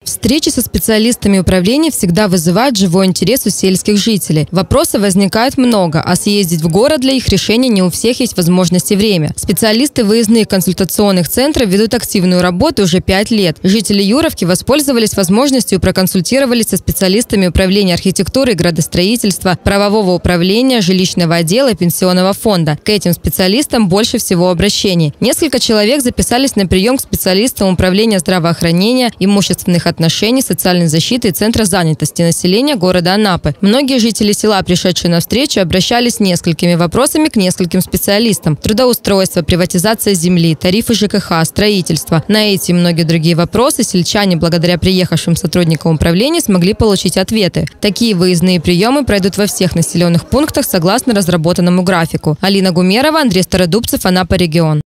Встречи со специалистами управления всегда вызывают живой интерес у сельских жителей. Вопросов возникает много, а съездить в город для их решения не у всех есть возможность и время. Специалисты выездных консультационных центров ведут активную работу уже 5 лет. Жители Юровки воспользовались возможностью и проконсультировались со специалистами управления архитектуры и градостроительства, правового управления, жилищного отдела и пенсионного фонда. К этим специалистам больше всего обращений. Несколько человек записались на прием к специалистам управления здравоохранения, имущественных отношений, социальной защиты и Центра занятости населения города Анапы. Многие жители села, пришедшие на встречу, обращались с несколькими вопросами к нескольким специалистам. Трудоустройство, приватизация земли, тарифы ЖКХ, строительство. На эти и многие другие вопросы сельчане, благодаря приехавшим сотрудникам управления, смогли получить ответы. Такие выездные приемы пройдут во всех населенных пунктах согласно разработанному графику. Алина Гумерова, Андрей Стародубцев, Анапа регион.